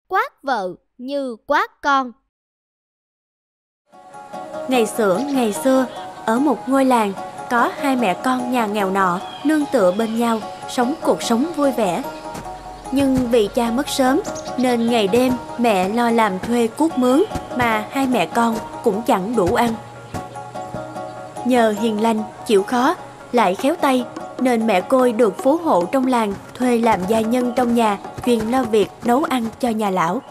quát vợ như quát con. Ngày xưa, ở một ngôi làng, có hai mẹ con nhà nghèo nọ nương tựa bên nhau, sống cuộc sống vui vẻ. Nhưng vì cha mất sớm, nên ngày đêm mẹ lo làm thuê cuốc mướn, mà hai mẹ con cũng chẳng đủ ăn. Nhờ hiền lành, chịu khó, lại khéo tay, nên mẹ Côi được phú hộ trong làng thuê làm gia nhân trong nhà, chuyên lo việc nấu ăn cho nhà lão.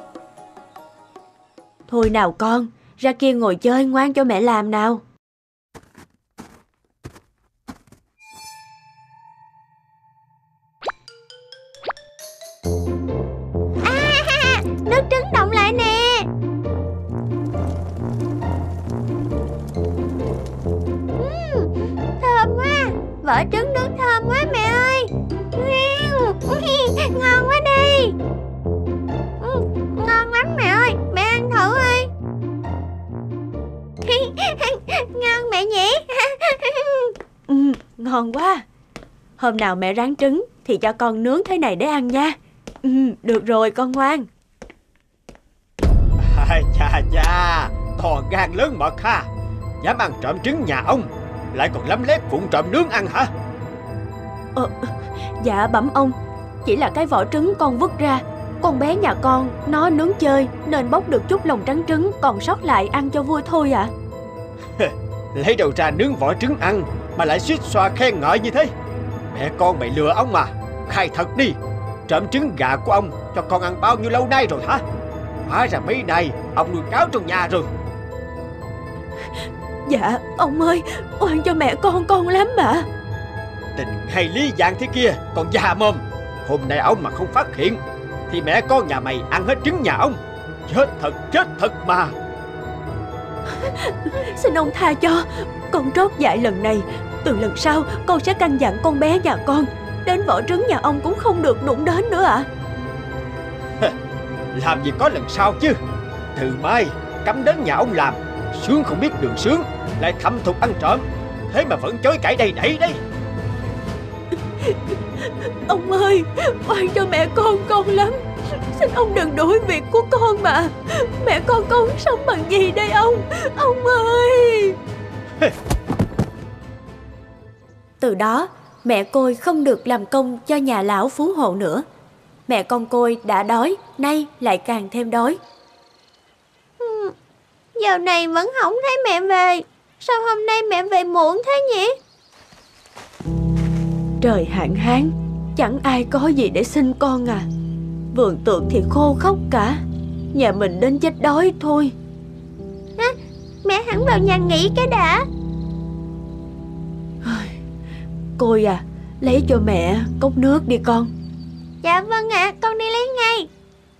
Thôi nào con, ra kia ngồi chơi ngoan cho mẹ làm nào. Nước trứng động lại nè. Thơm quá, vỏ trứng nước thơm quá mẹ ơi. Ngon quá đi. Ngon lắm mẹ ơi, mẹ ăn thử đi. Ngon mẹ nhỉ. Ngon quá. Hôm nào mẹ rán trứng thì cho con nướng thế này để ăn nha. Được rồi con ngoan. Chà, to gan lớn mật ha. Dám ăn trộm trứng nhà ông, lại còn lấm lét vụng trộm nướng ăn hả? Dạ bẩm ông, chỉ là cái vỏ trứng con vứt ra. Con bé nhà con nó nướng chơi nên bóc được chút lòng trắng trứng còn sót lại ăn cho vui thôi ạ. Lấy đầu ra nướng vỏ trứng ăn mà lại suýt xoa khen ngợi như thế. Mẹ con mày lừa ông mà. Khai thật đi, trộm trứng gà của ông cho con ăn bao nhiêu lâu nay rồi hả? Hóa ra mấy nay ông nuôi cáo trong nhà rồi. Dạ ông ơi, oan cho mẹ con lắm mà. Tình hay lý dạng thế kia còn già mồm. Hôm nay ông mà không phát hiện thì mẹ con nhà mày ăn hết trứng nhà ông. Chết thật mà. Xin ông tha cho. Con trót dại lần này. Từ lần sau con sẽ căn dặn con bé nhà con đến vỏ trứng nhà ông cũng không được đụng đến nữa ạ. Làm gì có lần sau chứ. Từ mai cấm đến nhà ông làm. Sướng không biết đường sướng, lại thâm thục ăn trộm, thế mà vẫn chối cãi đầy đẩy đấy. Ông ơi, oan cho mẹ con lắm. Xin ông đừng đuổi việc của con mà. Mẹ con sống bằng gì đây ông ơi. Từ đó mẹ Côi không được làm công cho nhà lão phú hộ nữa. Mẹ con Côi đã đói, nay lại càng thêm đói. Giờ này vẫn không thấy mẹ về. Sao hôm nay mẹ về muộn thế nhỉ? Trời hạn hán, chẳng ai có gì để xin con à. Vườn tược thì khô khốc cả. Nhà mình đến chết đói thôi. Mẹ hẳn vào nhà nghỉ cái đã. Côi à, lấy cho mẹ cốc nước đi con. Dạ vâng ạ, con đi lấy ngay.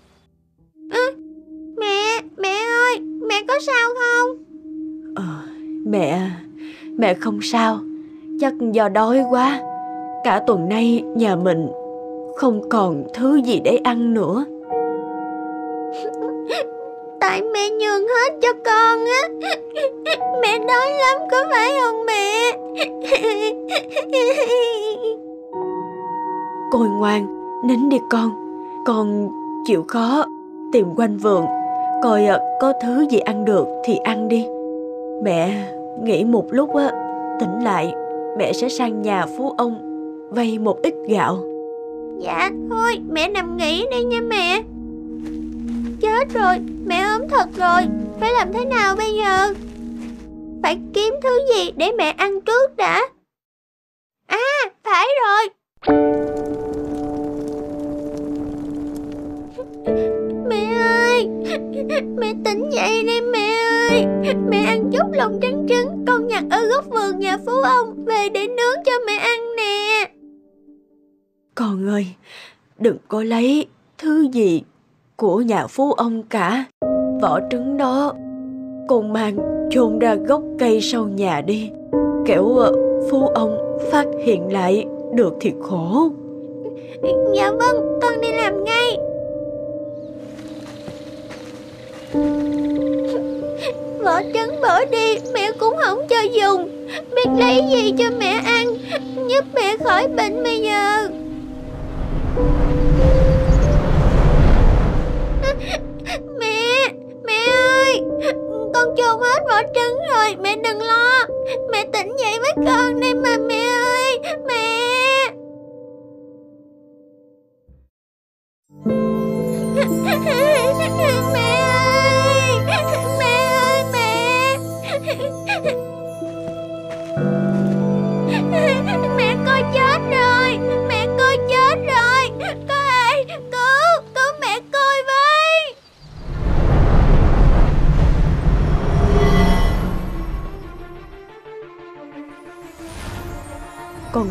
Mẹ ơi, mẹ có sao không? Mẹ không sao. Chắc do đói quá. Cả tuần nay nhà mình không còn thứ gì để ăn nữa. Tại mẹ nhường hết cho con á. Mẹ đói lắm có phải không mẹ? Côi ngoan, nín đi con. Con chịu khó tìm quanh vườn, coi có thứ gì ăn được thì ăn đi. Mẹ nghỉ một lúc á, tỉnh lại mẹ sẽ sang nhà phú ông vay một ít gạo. Dạ thôi mẹ nằm nghỉ đi nha mẹ. Chết rồi, mẹ ốm thật rồi. Phải làm thế nào bây giờ? Phải kiếm thứ gì để mẹ ăn trước đã. Phải rồi. Mẹ ơi, mẹ tỉnh dậy đi mẹ ơi. Mẹ ăn chút lòng trắng trứng con nhặt ở góc vườn nhà phú ông về để nướng cho mẹ ăn nè. Con ơi, đừng có lấy thứ gì của nhà phú ông cả. Vỏ trứng đó con mang chôn ra gốc cây sau nhà đi. Kẻo phú ông phát hiện lại được thì khổ. Dạ vâng, con đi làm ngay. Vỏ trứng bỏ đi mẹ cũng không cho dùng. Biết lấy gì cho mẹ ăn, giúp mẹ khỏi bệnh bây giờ.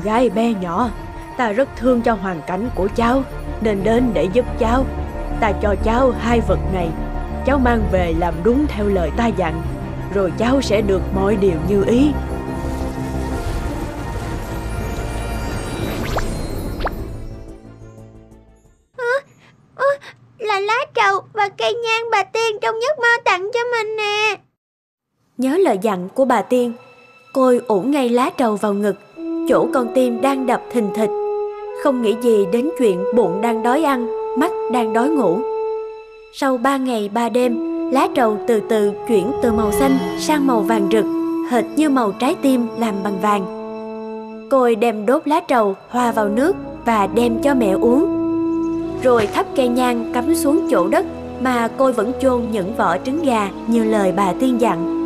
gái bé nhỏ, ta rất thương cho hoàn cảnh của cháu, nên đến để giúp cháu. Ta cho cháu 2 vật này, cháu mang về làm đúng theo lời ta dặn, rồi cháu sẽ được mọi điều như ý. Là lá trầu và cây nhang bà tiên trong giấc mơ tặng cho mình nè. Nhớ lời dặn của bà tiên, Côi ủ ngay lá trầu vào ngực, chỗ con tim đang đập thình thịch, không nghĩ gì đến chuyện bụng đang đói ăn, mắt đang đói ngủ. Sau 3 ngày 3 đêm, lá trầu từ từ chuyển từ màu xanh sang màu vàng rực, hệt như màu trái tim làm bằng vàng. Côi đem đốt lá trầu hòa vào nước và đem cho mẹ uống, rồi thắp cây nhang cắm xuống chỗ đất mà Côi vẫn chôn những vỏ trứng gà như lời bà tiên dặn.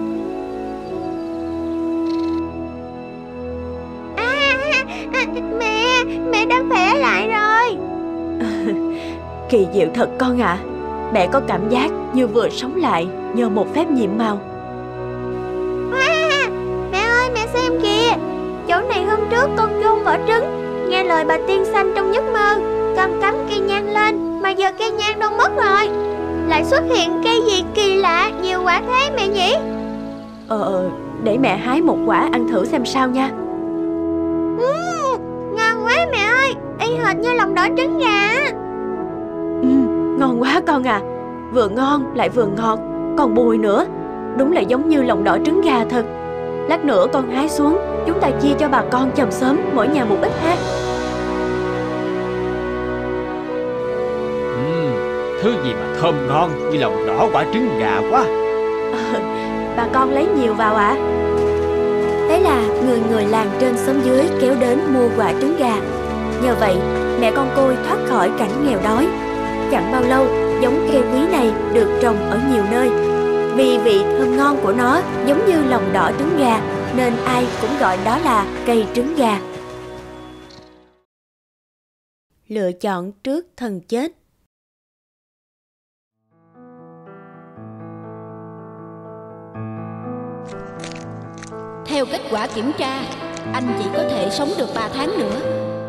Mẹ đã khỏe lại rồi. Kỳ diệu thật con ạ. Mẹ có cảm giác như vừa sống lại nhờ một phép nhiệm màu. Mẹ ơi, mẹ xem kìa, chỗ này hôm trước con chôn vỏ trứng, nghe lời bà tiên xanh trong giấc mơ, con cắm cây nhang lên, mà giờ cây nhang đâu mất rồi. Lại xuất hiện cây gì kỳ lạ, nhiều quả thế mẹ nhỉ? Để mẹ hái một quả ăn thử xem sao nha. Ngon quá mẹ ơi, y hệt như lòng đỏ trứng gà. Ngon quá con à. Vừa ngon lại vừa ngọt, còn bùi nữa. Đúng là giống như lòng đỏ trứng gà thật. Lát nữa con hái xuống, chúng ta chia cho bà con chòm xóm mỗi nhà một ít ha. Thứ gì mà thơm ngon như lòng đỏ quả trứng gà quá. Bà con lấy nhiều vào ạ. Thế là người người làng trên xóm dưới kéo đến mua quả trứng gà. Nhờ vậy, mẹ con Côi thoát khỏi cảnh nghèo đói. Chẳng bao lâu, giống cây quý này được trồng ở nhiều nơi. Vì vị thơm ngon của nó giống như lòng đỏ trứng gà, nên ai cũng gọi đó là cây trứng gà. Lựa chọn trước thần chết. Theo kết quả kiểm tra, anh chỉ có thể sống được 3 tháng nữa.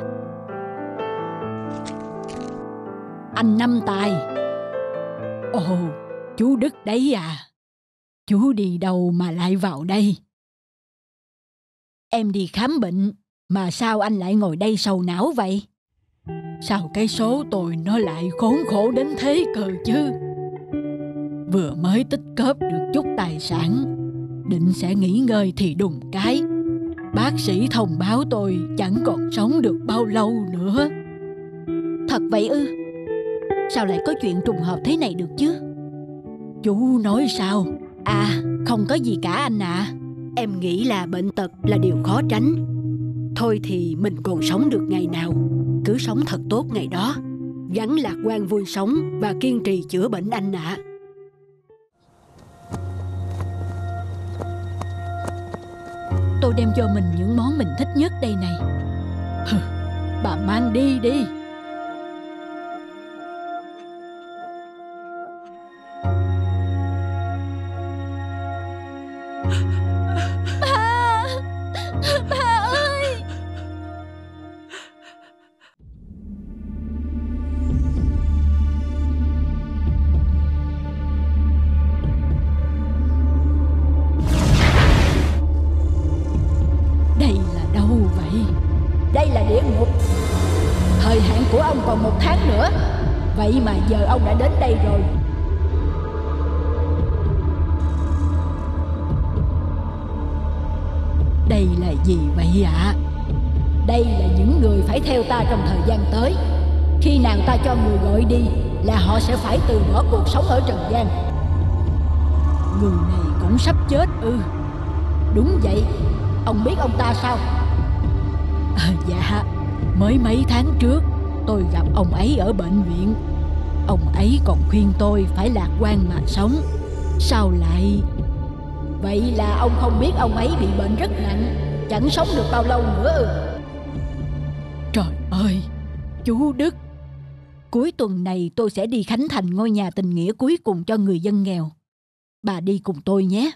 Anh Năm Tài. Ồ, chú Đức đấy à. Chú đi đâu mà lại vào đây? Em đi khám bệnh, mà sao anh lại ngồi đây sầu não vậy? Sao cái số tôi nó lại khốn khổ đến thế cơ chứ? Vừa mới tích góp được chút tài sản, định sẽ nghỉ ngơi thì đùng cái bác sĩ thông báo tôi chẳng còn sống được bao lâu nữa. Thật vậy ư? Sao lại có chuyện trùng hợp thế này được chứ? Chú nói sao? À, không có gì cả anh ạ. Em nghĩ là bệnh tật là điều khó tránh. Thôi thì mình còn sống được ngày nào, cứ sống thật tốt ngày đó, gắn lạc quan vui sống và kiên trì chữa bệnh anh ạ. Tôi đem cho mình những món mình thích nhất đây này. Bà mang đi đi. Bà ơi! Đây là đâu vậy? Đây là địa ngục. Thời hạn của ông còn 1 tháng nữa. Vậy mà giờ ông đã đến đây rồi. Đây là gì vậy ạ? Đây là những người phải theo ta trong thời gian tới. Khi nào ta cho người gọi đi là họ sẽ phải từ bỏ cuộc sống ở trần gian. Người này cũng sắp chết ư? Đúng vậy. Ông biết ông ta sao? Dạ, mới mấy tháng trước tôi gặp ông ấy ở bệnh viện. Ông ấy còn khuyên tôi phải lạc quan mà sống. Sao lại... Vậy là ông không biết ông ấy bị bệnh rất nặng, chẳng sống được bao lâu nữa ư? Trời ơi, chú Đức, cuối tuần này tôi sẽ đi khánh thành ngôi nhà tình nghĩa cuối cùng cho người dân nghèo. Bà đi cùng tôi nhé.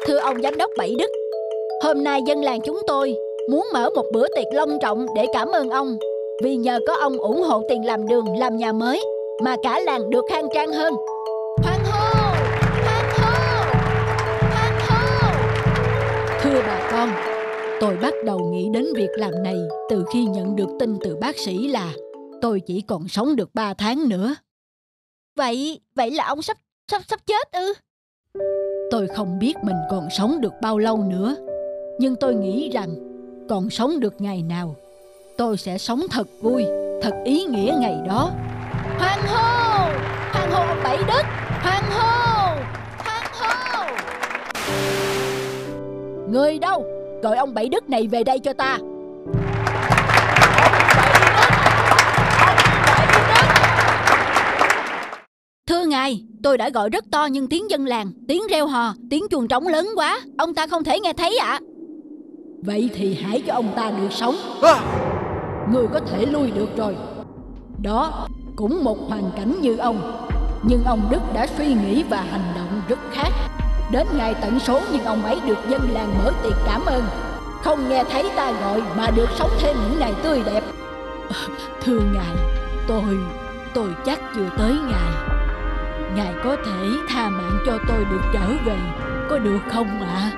Thưa ông giám đốc Bảy Đức, hôm nay dân làng chúng tôi muốn mở một bữa tiệc long trọng để cảm ơn ông. Vì nhờ có ông ủng hộ tiền làm đường, làm nhà mới mà cả làng được khang trang hơn. Hoan hô! Hoan hô! Hoan hô! Thưa bà con, tôi bắt đầu nghĩ đến việc làm này từ khi nhận được tin từ bác sĩ là tôi chỉ còn sống được 3 tháng nữa. Vậy là ông sắp chết ư? Tôi không biết mình còn sống được bao lâu nữa, nhưng tôi nghĩ rằng còn sống được ngày nào, tôi sẽ sống thật vui, thật ý nghĩa ngày đó. Hoan hô! Hoan hô ông Bảy Đức! Hoan hô! Hoan hô! Người đâu? Gọi ông Bảy Đức này về đây cho ta. Thưa ngài, tôi đã gọi rất to nhưng tiếng dân làng, tiếng reo hò, tiếng chuông trống lớn quá, ông ta không thể nghe thấy ạ. Vậy thì hãy cho ông ta được sống. Người có thể lui được rồi. Đó cũng một hoàn cảnh như ông, nhưng ông Đức đã suy nghĩ và hành động rất khác. Đến ngày tận số nhưng ông ấy được dân làng mở tiệc cảm ơn, không nghe thấy ta gọi mà được sống thêm những ngày tươi đẹp. Thưa ngài, tôi chắc chưa tới ngài. Ngài có thể tha mạng cho tôi được trở về, có được không ạ?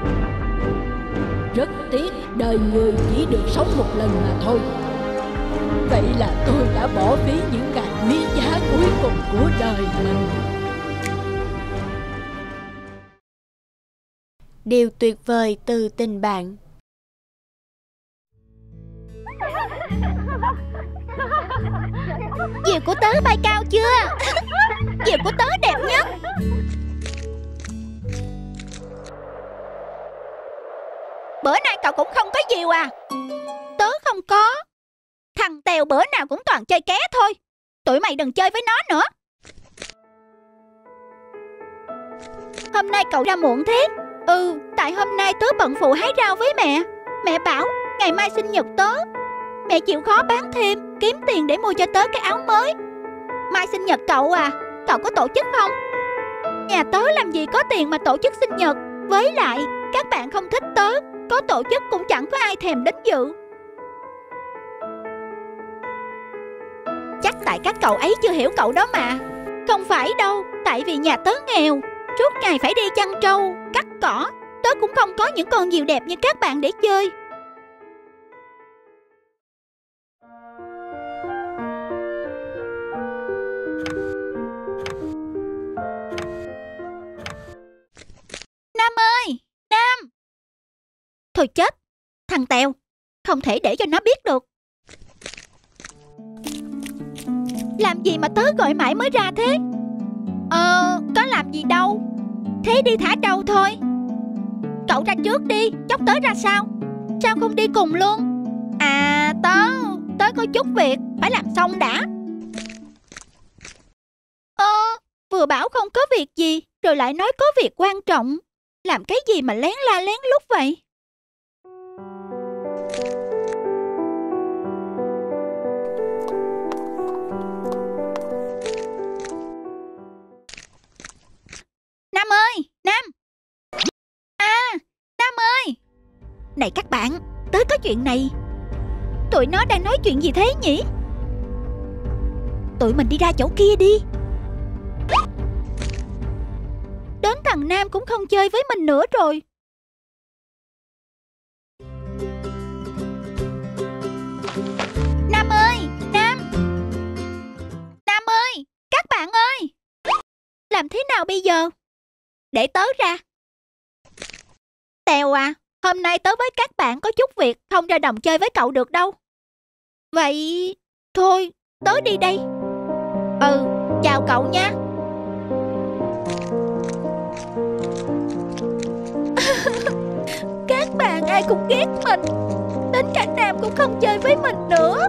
Rất tiếc đời người chỉ được sống một lần mà thôi. Vậy là tôi đã bỏ phí những ngày quý giá cuối cùng của đời mình. Điều tuyệt vời từ tình bạn. Diều của tớ bay cao chưa? Diều của tớ đẹp nhất. Bữa nay cậu cũng không có diều à? Tớ không có. Thằng Tèo bữa nào cũng toàn chơi ké thôi. Tụi mày đừng chơi với nó nữa. Hôm nay cậu ra muộn thế? Tại hôm nay tớ bận phụ hái rau với mẹ. Mẹ bảo ngày mai sinh nhật tớ. Mẹ chịu khó bán thêm, kiếm tiền để mua cho tớ cái áo mới. Mai sinh nhật cậu à? Cậu có tổ chức không? Nhà tớ làm gì có tiền mà tổ chức sinh nhật. Với lại các bạn không thích tớ, có tổ chức cũng chẳng có ai thèm đến dự. Chắc tại các cậu ấy chưa hiểu cậu đó mà. Không phải đâu, tại vì nhà tớ nghèo, suốt ngày phải đi chăn trâu, cắt cỏ. Tớ cũng không có những con diều đẹp như các bạn để chơi. Nam ơi, Nam! Thôi chết, thằng Tèo, không thể để cho nó biết được. Làm gì mà tớ gọi mãi mới ra thế? Có làm gì đâu. Thế đi thả trâu thôi. Cậu ra trước đi, chốc tớ ra sau. Sao không đi cùng luôn? À, tớ có chút việc, phải làm xong đã. Vừa bảo không có việc gì, rồi lại nói có việc quan trọng. Làm cái gì mà lén la lén lút vậy? Nam ơi, Nam! Nam ơi! Này các bạn, tới có chuyện này. Tụi nó đang nói chuyện gì thế nhỉ? Tụi mình đi ra chỗ kia đi. Đến thằng Nam cũng không chơi với mình nữa rồi. Nam ơi, Nam! Nam ơi, các bạn ơi! Làm thế nào bây giờ? Để tớ ra. Tèo à, hôm nay tớ với các bạn có chút việc, không ra đồng chơi với cậu được đâu. Vậy thôi, tớ đi đây. Chào cậu nha. Các bạn ai cũng ghét mình. Đến cả Nam cũng không chơi với mình nữa.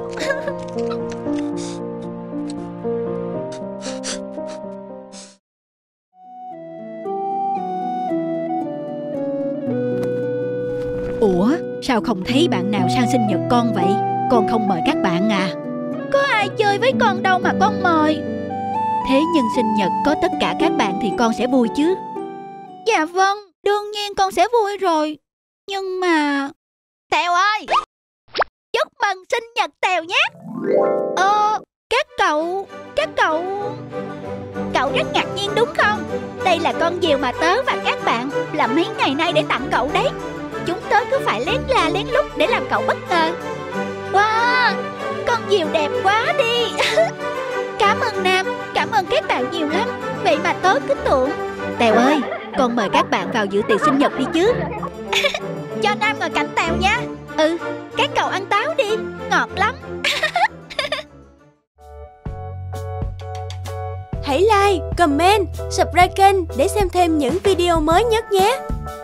Ủa, sao không thấy bạn nào sang sinh nhật con vậy? Con không mời các bạn à? Có ai chơi với con đâu mà con mời. Thế nhưng sinh nhật có tất cả các bạn thì con sẽ vui chứ? Dạ vâng, Đương nhiên con sẽ vui rồi. Nhưng mà... Tèo ơi! Chúc mừng sinh nhật Tèo nhé! Các cậu rất ngạc nhiên đúng không? Đây là con diều mà tớ và các bạn làm mấy ngày nay để tặng cậu đấy. Chúng tớ cứ phải lén la lén lút để làm cậu bất ngờ. Wow! Con diều đẹp quá đi! Cảm ơn Nam, cảm ơn các bạn nhiều lắm. Vậy mà tớ cứ tưởng... Tèo ơi, con mời các bạn vào dự tiệc sinh nhật đi chứ. Cho Nam ngồi cạnh Tèo nha. Ừ, các cậu ăn táo đi, ngọt lắm. Hãy like, comment, subscribe kênh để xem thêm những video mới nhất nhé.